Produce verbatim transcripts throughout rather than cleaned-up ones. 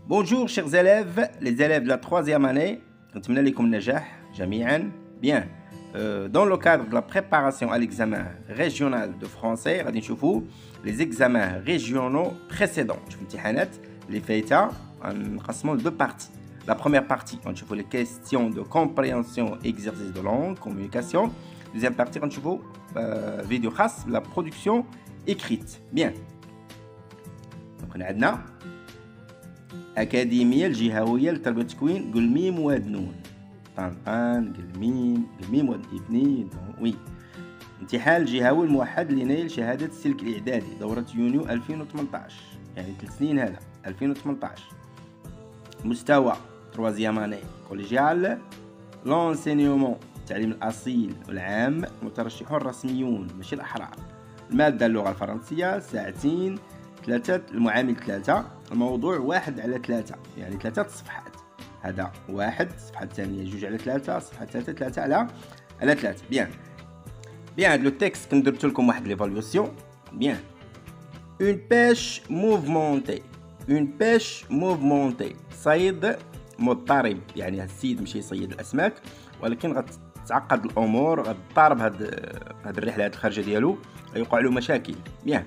Bonjour chers élèves, les élèves de la troisième année. نتمنى لكم النجاح جميعا. Bien. Euh, dans le cadre de la préparation à l'examen régional de français, غادي نشوفوا les examens régionaux précédents. نشوفوا الامتحانات اللي فايته نقسموا deux parties. La première partie, on trouve les questions de compréhension, exercice de langue, communication. Deuxième partie, on trouve euh, vidéo khas, la production écrite. Bien. Donc, on a عندنا أكاديمية الجهوية للتربية والتكوين قل ميم واد نون. طن طن قل ميم قل ميم واد اثنين. وي. امتحان الجهوي الموحد لنيل شهادة السلك الإعدادي دورة يونيو ألفين وثمانطاش. يعني ثلاث سنين هذا ألفين وثمانطاش. مستوى troisième année collégiale. l'enseignement التعليم الأصيل والعام مترشحون رسميون ماشي الأحرار. المادة اللغة الفرنسية ساعتين ثلاثة المعامل ثلاثة. الموضوع واحد على ثلاثة يعني ثلاثة صفحات. هذا واحد الصفحة الثانية جوج على ثلاثة الصفحة الثالثة ثلاثة على على ثلاثة. بيان بيان هاد لو تكست كنت درت لكم واحد ليفاليوسيون. بيان اون بيش موفمونتي اون بيش موفمونتي صيد مضطرب. يعني هاد السيد ماشي يصيد الأسماك ولكن غتعقد الأمور غتضطرب هاد هاد الرحلة هاد الخارجة ديالو غيوقع له مشاكل. بيان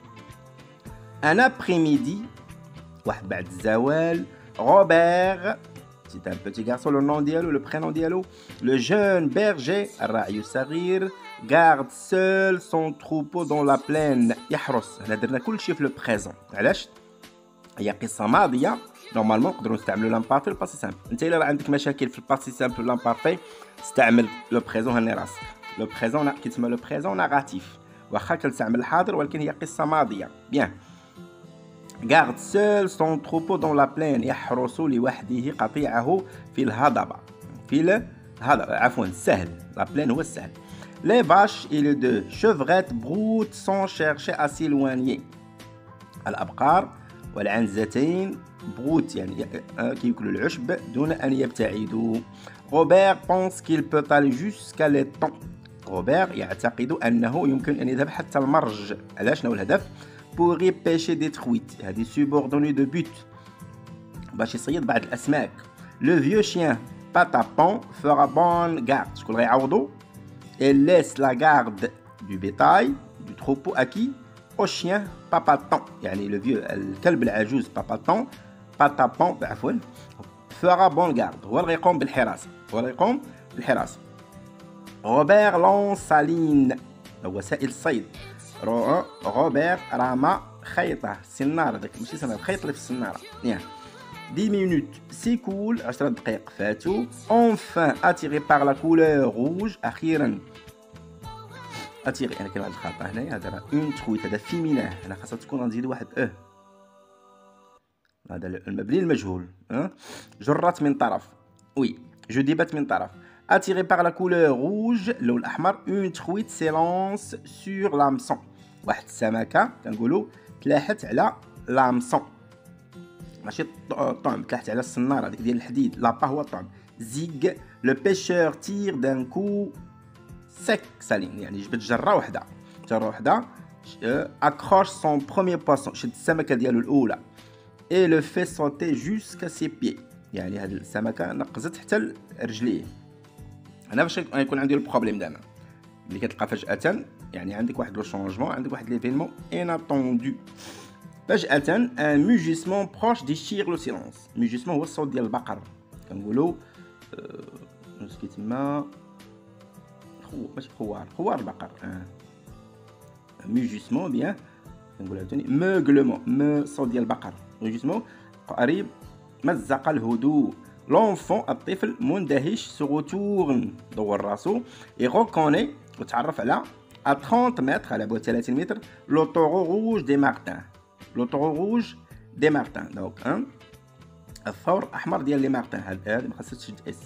ان ابري-ميدي واحد بعد الزوال روبير c'est un petit garçon le nom ديالو le prénom ديالو le jeune berger الراعي الصغير garde seul son troupeau dans la plaine يحرس. هنا درنا كلشي في لو بريزون. علاش؟ هي قصة ماضية نورمالمون نقدروا نستعملوا لامبارفي الباسي سامبل. انت الا راه عندك مشاكل في الباسي سامبل واللامبارفي استعمل لو بريزون هاني راسك. لو بريزون كيتسمى لو بريزون ناراتيف واخا كنستعمل الحاضر ولكن هي قصة ماضية. بيان garde seul son troupeau dans la plaine يحرس لوحده قطيعه في الهضبة في الهضبة عفوا السهل. la plaine هو السهل. les vaches et les deux chevrettes broutent sans chercher à s'éloigner. الأبقار والعنزتين بروت يعني كيأكلوا العشب دون أن يبتعدوا. روبير pense qu'il peut aller jusqu'à l'étang. روبير يعتقد أنه يمكن أن يذهب حتى المرج. علاش شنو الهدف؟ pour y pêcher des truites. هذه subordonnée de but باش يصيد بعض الأسماك. le vieux chien Patapon fera bonne garde. شكون غيعوضو؟ elle laisse la garde du bétail du troupeau à qui؟ au chien Papaton. يعني le vieux الكلب العجوز Papaton Patapon عفوا fera bonne garde هو اللي غيقوم بالحراسة هو اللي غيقوم بالحراسة. روبير لونسالين هو سائل الصيد. روبير رمى خيطه السناره داك ماشي سناره الخيط اللي في السناره. ياه dix minutes s'écoulent عشر دقائق فاتوا. enfin attiré par la couleur rouge اخيرا attiré انا كاين واحد الخطا هنايا. هذا راه اون ترويت هذا فيميناه هنا خاصها تكون غنزيدو واحد اه. هذا المبني المجهول ها جرت من طرف. وي جذبت من طرف. attiré par la couleur rouge اللون الأحمر une truite s'élance sur l'hameçon. واحد السمكة كنقولوا تلاحت على l'hameçon ماشي الطعم تلاحت على السنارة ديك ديال الحديد. لابا هو الطعم. زيغ لو بيشور تير دان كو سيك سالين يعني جبت جرة وحدة جرة وحدة accroche son premier poisson شد السمكة ديالو الأولى et le fait sauter jusqu'à ses pieds. يعني هاد السمكة نقزت حتى رجليه. هنا باش يكون عندي البروبليم دابا ملي كتلقى فجأة يعني عندك واحد لو شونجمون عندك واحد ليفينمون اناتوندو. فجأة ان موجيسمون بروش ديشير لو سيلونس. موجيسمون هو الصوت ديال البقر كنقولوا واش كيتسمى خو ماشي خوار خوار البقر. اه موجيسمون بيان كنقولها عاوتاني موغلمون مو صوت ديال البقر. موجيسمون قريب مزق الهدوء. l'enfant الطفل مندهش se retourne دور راسو et reconnaît وتعرف على à trente mètres على بعد ثلاثين متر le taureau rouge des martins. le taureau rouge des martins دونك ان الثور الاحمر ديال لي مارتان. هذا ما خاصش تشد اس.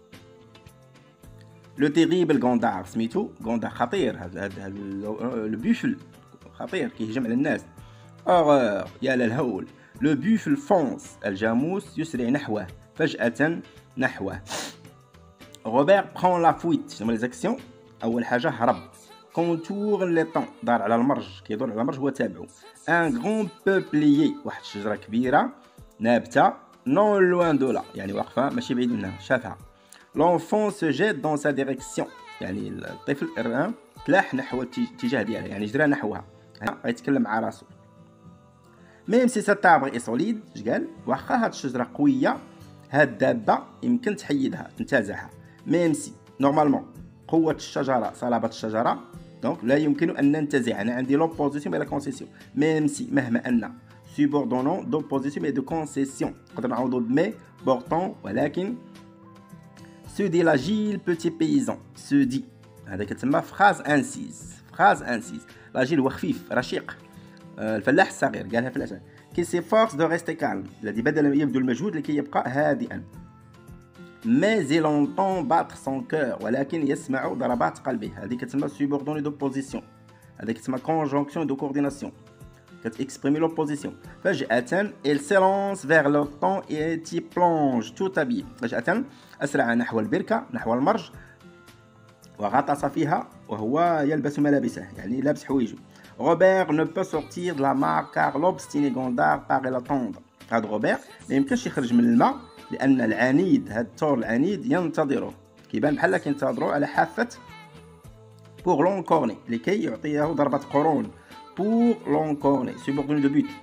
لو تيريبل غوندار سميتو غوندار خطير. هذا هذا لو بوفل خطير كيهجم على الناس. اور يا للهول. لو بوفل فونس الجاموس يسرع نحوه فجأة نحوه. روبير برون لا فويت. شنو لي زاكسيون؟ أول حاجة هرب. كونتور لي طون دار على المرج كيدور على المرج هو تابعو. ان غون بوبليي واحد الشجرة كبيرة نابتة non loin de là يعني واقفة ماشي بعيد منها شافها. l'enfant se jette dans sa direction يعني الطفل الآن تلاح نحو الاتجاه ديالها يعني جرى نحوها غيتكلم مع راسو. ميم سي سات اربر اي سوليد اش قال واخا هاد الشجرة قوية هاد الدابة يمكن تحيدها تنتزعها. ميم سي نورمالمون قوة الشجرة صلابة الشجرة دونك لا يمكن أن ننتزع. أنا عندي لوبوزيسيون بين لا كونسيسيون. ميم سي مهما أن سوبوردونون دوبوزيسيون اي دو كونسيسيون نقدر نعوضو بمي بورتون ولكن سو دي لاجيل بوتي بيزون سو دي هذا كتسمى فراز انسيز. فراز انسيز لاجيل هو خفيف رشيق الفلاح الصغير قالها في الأساس كي سي فورس دو ريستي كالم الذي بدل يبذل المجهود لكي يبقى هادئا. mais il entend battre son cœur ولكن يسمع ضربات قلبه هذه كتسمى سوبوردوني دوبوزيسيون. هذه كتسمى كونجونكسيون دو كورديناسيون كتكسبريمي لوبوزيسيون. فجأة il s'élance vers le temps et y plonge tout habillé. فجأة أسرع نحو البركة نحو المرج وغطس فيها وهو يلبس ملابسه يعني لابس حوايجه. Robert ne peut sortir de la mare car l'obstiné Gondar paraît l'attendre. هذا روبير ما يمكنش يخرج من الماء لأن العنيد هذا الثور العنيد ينتظره كيبان بحال كينتظروا على حافة بور لونكورني لكي يعطيه ضربة قرون. بور لونكورني سوبوردوني دو بوت.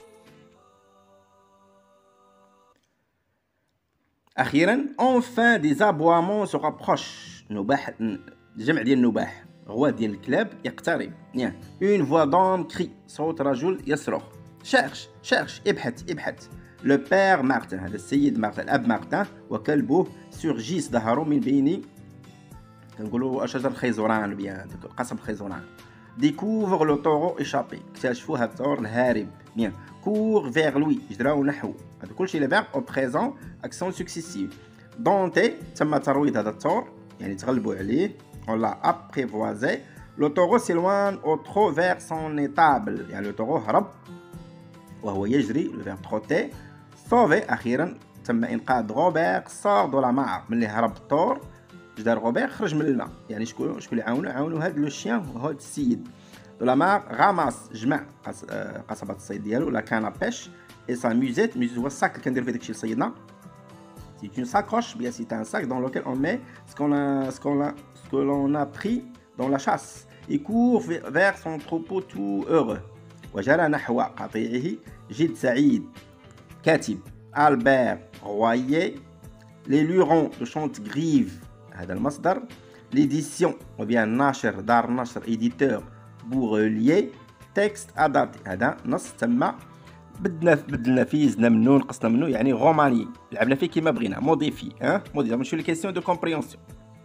أخيرا enfin des aboiements se rapprochent نباح جمع ديال النباح غوا ديال الكلاب يقترب. يعني une voix d'homme crie صوت رجل يصرخ cherche cherche ابحث ابحث. لو بير مارتن هذا السيد مارتن الاب مارتن وكلبه سورجيس ظهروا من بين كنقولوا شجر خيزران بيان قصب خيزران. ديكوفر لو طورو ايشابي اكتشفوا هذا الثور الهارب. بيان كور فيغ لوي جراو نحو هذا كلشي لي فيرب او بريزون اكسون سكسيسيف. دونتي تم ترويض هذا الثور يعني تغلبوا عليه ولا ابريفوازي. لو طورو سيلوان او ترو فيغ سون ايتابل يعني لو طورو هرب وهو يجري لو فيرب تروتي. صوفي اخيرا تم انقاذ روبير صار دو لا مار ملي هرب الطور اش دار روبير خرج من الماء يعني شكون شكون اللي عاونو عاونو هاد لو شيان وهاد السيد. دو لا مار غاماس جمع قصبات الصيد ديالو لا كان بيش اي سا ميزيت ميزيت هو الصاك اللي كندير فيه داكشي اللي صيدنا. سي اون ساكوش بيان سي ان sac dans lequel on met ce qu'on a ce qu'on a ce que l'on a pris dans la chasse. Il court vers son troupeau tout heureux وجرى نحو قطيعه جد سعيد. كاتب ألبير غوايي. لي لورون دو شونتغريف هذا المصدر. ليديسيون وبيان ناشر دار نشر إيديتور بوغوليي. تكست أدابتي هذا نص تم بدنا بدلنا فيه زدنا منه نقصنا منه يعني روماني لعبنا فيه كيما بغينا. موديفي ها موديفي نمشيو لي كيسيون دو كومبريونسيون.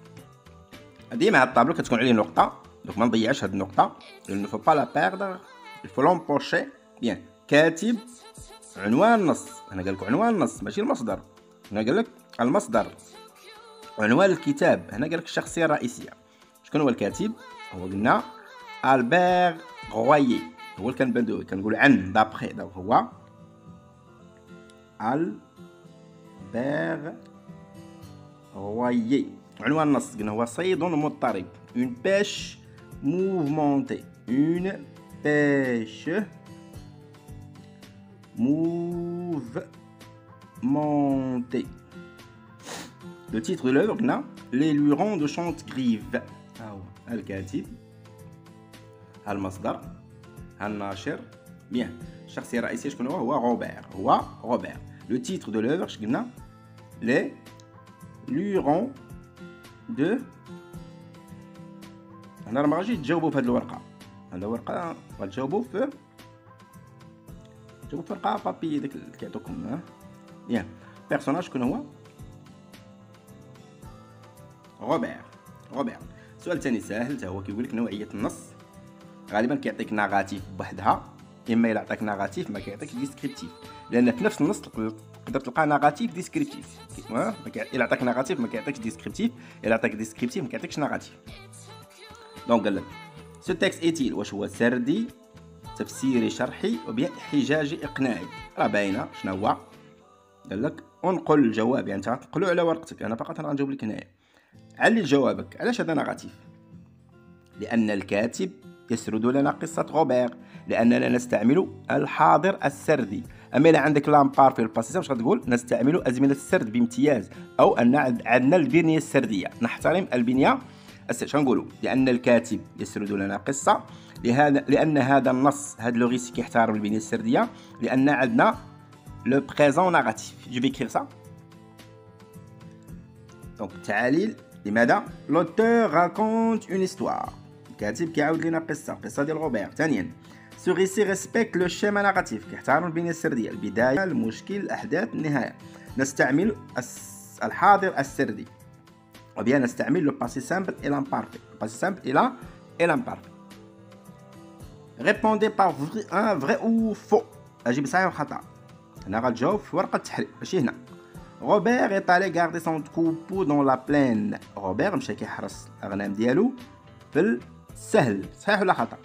ديما هاد الطابلو كتكون عليه نقطة دونك ما نضيعش هاد النقطة il ne faut pas la perdre il faut l'empocher. bien كاتب عنوان النص هنا قال لك عنوان النص ماشي المصدر. هنا قال لك المصدر عنوان الكتاب. هنا قال لك الشخصية الرئيسية. شكون هو الكاتب؟ هو قلنا ألبير غوايي هو اللي كنبداو كنقول عن دابخي دونك هو ألبير غوايي. عنوان النص قلنا هو صيد مضطرب. une pêche mouvementée une pêche mouvementée. Le titre de l'œuvre قلنا les lurons de Chantegrive. ها هو الكاتب المصدر الناشر. بيان الشخصية الرئيسية شكون هو؟ هو روبير هو روبير. لو تيتر دو لوفر اش قلنا لي لورون دو. هنا راه ما غاديش تجاوبوا في هذه الورقة. هذه الورقة غتجاوبوا في تجاوبوا في ورقة بابي داك اللي كيعطوكم. ها بيان بيرسوناج شكون هو؟ روبير روبير. السؤال الثاني ساهل حتى هو كيقول لك نوعية النص. غالبا كيعطيك ناغاتيف بوحدها اما الا عطاك ناغاتيف ما كيعطيكش ديسكريبتيف لان في نفس النص تقدر تلقى ناغاتيف ديسكريبتيف. الا عطاك ناغاتيف ما كيعطيكش ديسكريبتيف الا عطاك ديسكريبتيف ما كيعطيكش ناغاتيف. دونك قال لك سو تيكست ايتيل واش هو سردي تفسيري شرحي وبيان حجاجي اقناعي. راه باينه شنو هو. قال لك انقل الجواب يعني انت غتنقلو على ورقتك. انا فقط غنجاوب لك هنايا. علل جوابك. علاش هذا ناغاتيف؟ لان الكاتب يسرد لنا قصة روبير لأننا نستعمل الحاضر السردي. اما الا عندك لامبار في الباسي سامبل غتقول نستعمل ازمنه السرد بامتياز، او ان عندنا البنيه السرديه، نحترم البنيه السرديه. شنقولوا؟ لان الكاتب يسرد لنا قصه، لهذا لان هذا النص هذا لو ريسي كيحترم البنيه السرديه، لان عندنا لو بريزون نيجاتيف. جو في écrire ça. دونك التعاليل. لماذا؟ لوتور راكونت اون هيستوار، الكاتب كيعاود لنا قصه، قصه ديال غوبير. ثانيا سو ريسي ريسبكت لو شيما نيجاتيف، كيحترم البنيه السرديه، البدايه، المشكل، الاحداث، النهايه. نستعمل الحاضر السردي، وبيان نستعمل لو باسي سامبل الى امبارفي، باسي سامبل الى الى امبارفي. ريبوندي بار ان فري او فو، اجيب صحيح وخطا. هنا غتجاوب في ورقه التحرير ماشي هنا. روبير est allé garder son troupeau dans la plaine. روبير مشى كيحرس الاغنام ديالو في السهل، صحيح ولا خطا؟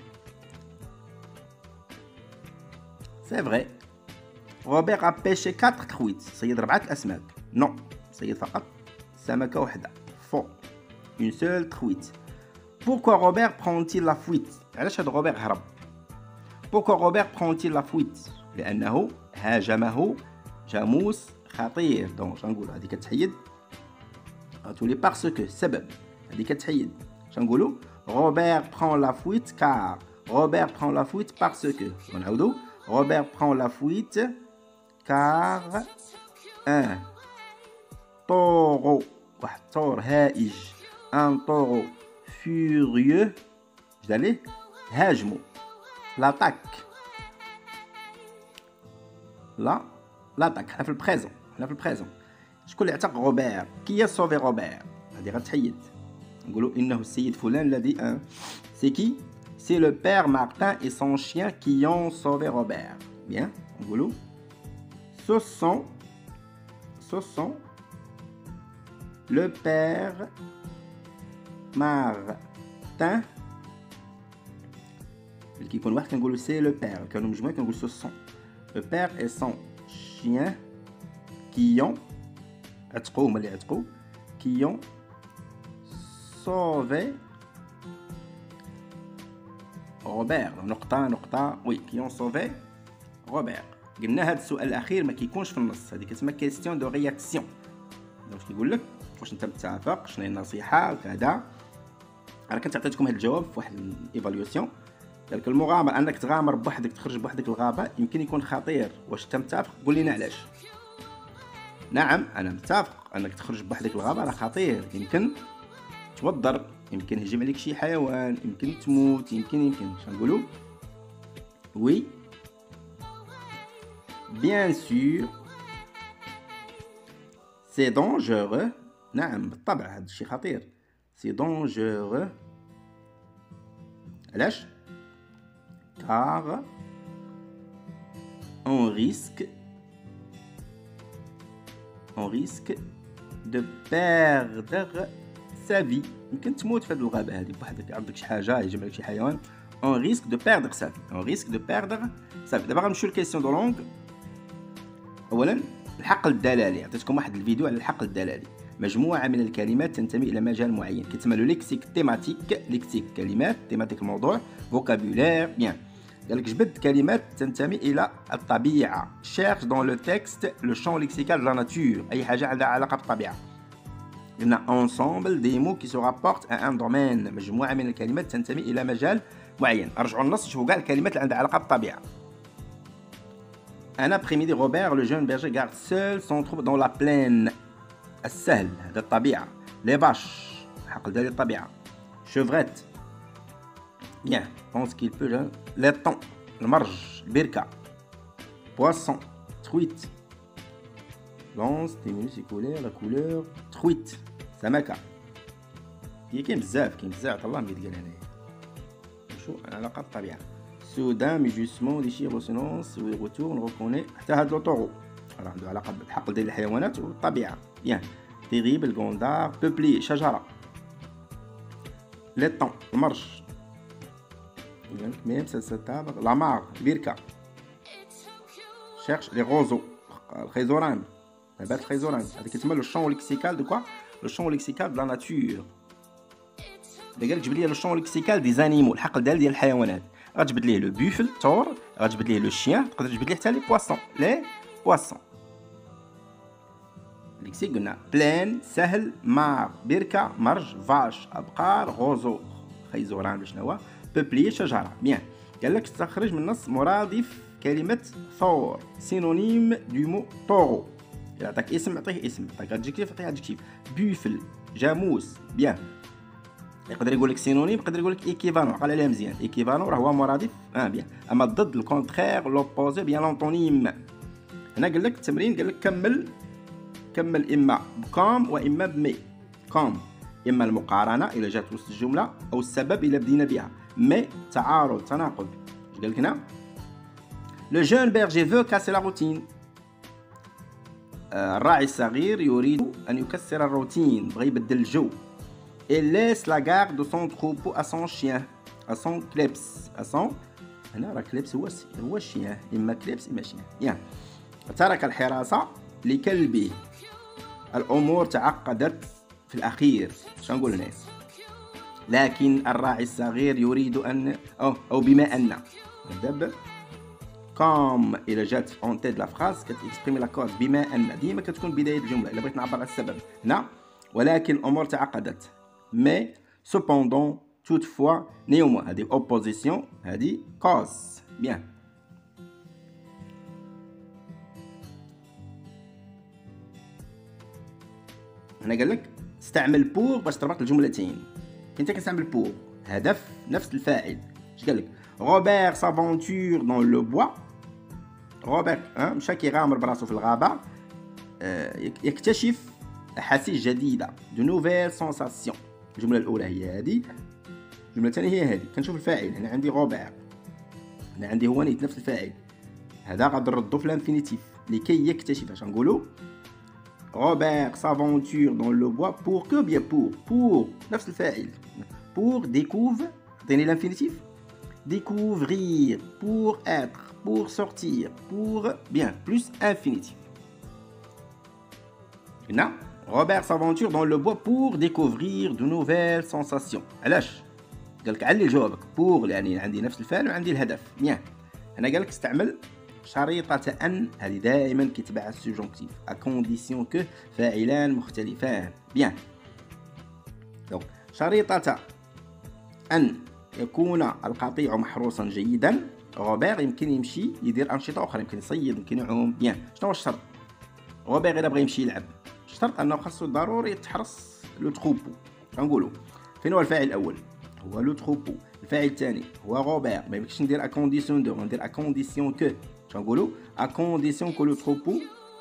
سي فري. روبير a pêché quatre truites، صيد ربعة الاسماك. نو، صيد فقط سمكه وحده. فو، une seule truite. Pourquoi Robert prend-il la fuite؟ علاش هاد روبير هرب؟ Pourquoi Robert prend-il la fuite؟ لانه هاجمه جاموس خطير. دونك شنقولوا؟ هذه كتحيد غتولي باسكو، السبب. هذه كتحيد. شنقولوا؟ روبير prend la fuite car. روبير prend la fuite parce que. ونعاودوا. روبير prend la fuite car un taureau، واحد الثور هائج، ان طورو فيوريو، جدا ليه هاجمو، لاطاك، لا لاطاك. حنا في البريزون، حنا في البريزون. شكون اللي اعتق روبير؟ كي صوفي روبير؟ هذه غتحيد، نقولوا انه السيد فلان الذي ان سي كي سي لو بير مارتن اي سون شيان كي ont sauvé روبير. بيان، نقولوا ce sont ce sont le père Martin. اللي كيكون واحد كنقولوا سي لو بير، كانوا مجموعين كنقولوا سو سون. لو بير اي سون شيان كيون، عتقوا هما اللي عتقوا، كيون سوفي روبير. نقطة نقطة وي، كيون سوفي روبير. قلنا هذا السؤال الأخير ما كيكونش في النص، هذه كتسمى كيستيون دو رياكسيون. واش كيقول لك؟ واش انت متفق؟ شنو هي النصيحة وكذا. انا كنت عطيتكم هذا الجواب في واحد الايفاليوسيون. قال لك المغامره انك تغامر بوحدك، تخرج بوحدك الغابه، يمكن يكون خطير. واش انت متفق؟ قول لنا علاش. نعم انا متفق، انك تخرج بوحدك الغابه راه خطير، يمكن توضر، يمكن يهجم عليك شي حيوان، يمكن تموت، يمكن يمكن شنقولوا؟ وي بيان سور سي دونجورو. نعم بالطبع هذا الشيء خطير. سي دونجورو علاش؟ car on risque on risque de perdre sa vie. يمكن تموت في هذه الغابة هذه بوحدك، عندك شي حاجة يجمع لك شي حيوان. on risque de perdre sa vie. on risque de perdre sa vie. دابا غنمشيو لكيسيون دو لونغ. أولا الحقل الدلالي، عطيتكم واحد الفيديو على الحقل الدلالي. مجموعة من الكلمات تنتمي إلى مجال معين، كيتسمى لو ليكسيك تيماتيك. ليكسيك كلمات، تيماتيك الموضوع، فوكابولير. بيان، قالك جبد كلمات تنتمي إلى الطبيعة. شيرش دون لو تكست لو شون ليكسيكال دو لا ناتور، أي حاجة عندها علاقة بالطبيعة. قلنا انسومبل دي مو كي سو رابورت ا ان دومين، مجموعة من الكلمات تنتمي إلى مجال معين. رجعوا النص شوفوا كاع الكلمات اللي عندها علاقة بالطبيعة. Un après-midi, Robert, le jeune berger, garde seul son troupeau dans la plaine. السهل هذا الطبيعة. لي باش حقل ديال الطبيعة. شوفريت بيان بونس كيل بو. لي طون المرج، البركة. بواسون ترويت. لون ستيمولي سيكولير لا كولور. ترويت سمكة. هي كاين بزاف كاين بزاف الله ما يتقال هنايا. شو علاقة بالطبيعة. سودان ميجوسمون دي شي ريسونونس وي روتور ريكوني. حتى هاد لو طورو راه عنده علاقة بالحقل ديال الحيوانات والطبيعة. بيان تيغيبل غوندار بوبلي شجرة. لي طون المرج. ميم سلسلة لا مار البركة. شيرش لي غوزو الخيزوران، نبات الخيزوران. هذا كيتسمى لو شون ليكسيكال دو كوا؟ لو شون ليكسيكال دو لا ناتور. دا قالك جبد لي لو شون ليكسيكال دي زانيمو، الحقل ديال ديال الحيوانات. غتجبد ليه لو بوفل تور، غتجبد ليه لو شيان، تقدر تجبد ليه حتى لي بواسون لي بواسون. ديك سي قلنا بلان سهل، مار بركه، مرج، فاش ابقار، غوزو خيزوران شنو هو، بوبلي شجره. بيان قال لك استخرج من النص مرادف كلمه ثور، سينونيم دو مو طورو. يعطيك اسم يعطيه اسم، يعطيك ادجكتيف يعطيه ادجكتيف. بوفل جاموس. بيان يقدر يقول لك سينونيم، يقدر يقول لك ايكيفالون، قال عليها مزيان ايكيفالون راه هو مرادف. اه بيان. اما الضد الكونترير لوبوزي بيان لونطونيم. هنا قال لك التمرين قال لك كمل كمل اما بكام واما بمي. كام اما المقارنه الى جات وسط الجمله، او السبب الى بدينا بها. مي تعارض تناقض. اش قال لك هنا؟ لو جون بيرجي فو كاسي لا روتين. الراعي الصغير يريد ان يكسر الروتين، بغى يبدل الجو. Il laisse la garde de son troupeau à son chien, à son kleps, à son. هنا راه كليبس هو هو الشيان، اما كليبس اما شيان. يان ترك الحراسه لكلبه. الامور تعقدت في الاخير. شنو نقول هنا؟ لكن الراعي الصغير يريد ان او او بما ان دابا كوم الى جات اون تيد لا فراز كتكسبريمي لا كوز. بما ان ديما كتكون بدايه الجمله الا بغيت نعبر على السبب. هنا ولكن الامور تعقدت. mais cependant toutefois néanmoins هذه opposition هذه cause. bien هنا قال لك استعمل بور باش تربط الجملتين. انت كتستعمل بور هدف نفس الفاعل. اش قال لك؟ روبير سافونتور دون لو بوا. روبير مشى كيغامر براسو في الغابه، يكتشف احاسيس جديده. دو نوفيل سونساسيون. الجمله الاولى هي هذه، الجمله الثانيه هي هذه. كنشوف الفاعل هنا عندي روبير، هنا عندي هو نيت نفس الفاعل. هذا غادي نردو في الانفينيتيف لكي يكتشف. اش نقولوا؟ روبير سافونتور دون لو بوا بور كو بيان بور بور نفس الفاعل. بور ديكوف عطيني الانفينيتيف. découvrir pour être pour sortir pour bien plus infinitif. هنا روبير s'aventure dans le bois pour découvrir de nouvelles sensations. علاش؟ قال لك علي جوابك. بور يعني عندي نفس الفعل وعندي الهدف. بيان هنا قال لك استعمل شريطة ان، هذه دائما كيتبع السوجونكتيف ا كونديسيون كو فاعلان مختلفان. بيان دونك شريطة ان يكون القطيع محروسا جيدا. روبير يمكن يمشي يدير انشطه اخرى، يمكن يصيد، يمكن يعوم. بيان شنو هو الشرط؟ روبير الا بغى يمشي يلعب، الشرط انه خاصو ضروري يتحرس لو تروبو. شنقولوا؟ فين هو الفاعل الاول؟ هو لو تروبو. الفاعل الثاني هو روبير. ما يمكنش ندير ا كونديسيون دو، ندير ا كونديسيون كو. شنقولوا؟ ا كونديسيون كو لو تروبو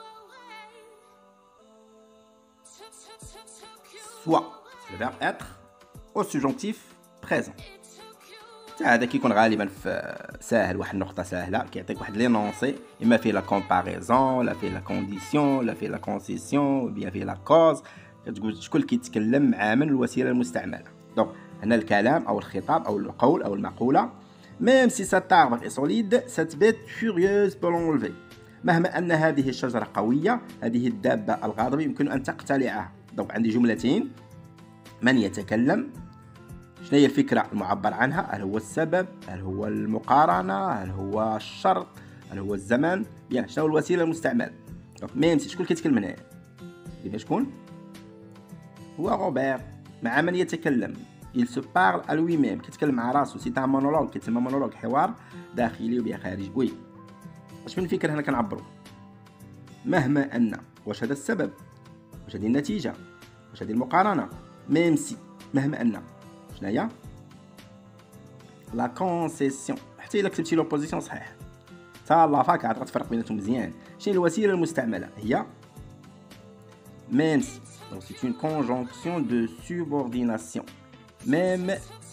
soit le verbe être au subjonctif présent. هذا كيكون غالبا في ساهل، واحد النقطه ساهله كيعطيك واحد لينونسي، اما فيه لا كومباريزون لا فيه لا كونديسيون لا فيه لا كونسيسيون بيان فيه لا كوز. كتقول شكون كيتكلم مع من الوسيله المستعمله. دونك هنا الكلام او الخطاب او القول او المقوله. ميم سي سات اربر اي سوليد سات بيت فوريوز بور لونلفي. مهما ان هذه الشجره قويه، هذه الدابه الغاضبه يمكن ان تقتلعها. دونك عندي جملتين. من يتكلم، شنو هي الفكرة المعبر عنها؟ هل هو السبب؟ هل هو المقارنة؟ هل هو الشرط؟ هل هو الزمان؟ بيان شنو هو الوسيلة المستعملة؟ ميم سي شكون كيتكلم هنايا؟ كيفاش شكون؟ هو روبير. مع من يتكلم؟ il se parle à lui-même. كيتكلم مع راسو. سي تاع مونولوج، كيتسمى مونولوج، حوار داخلي وبيا خارجي. وي واش من الفكرة هنا كنعبروا؟ مهما ان، واش هذا السبب؟ واش هذه النتيجة؟ واش هذه المقارنة؟ ميم سي مهما ان شنو هي؟ لا كونسيسيون. حتى الا كتبتي لوبوزيسيون صحيح، تا لافاك عاد غتفرق بيناتهم مزيان. شنو الوسيله المستعمله؟ هي ميم سي. دونك سي اون كونجونكسيون دو سوبورديناسيون. ميم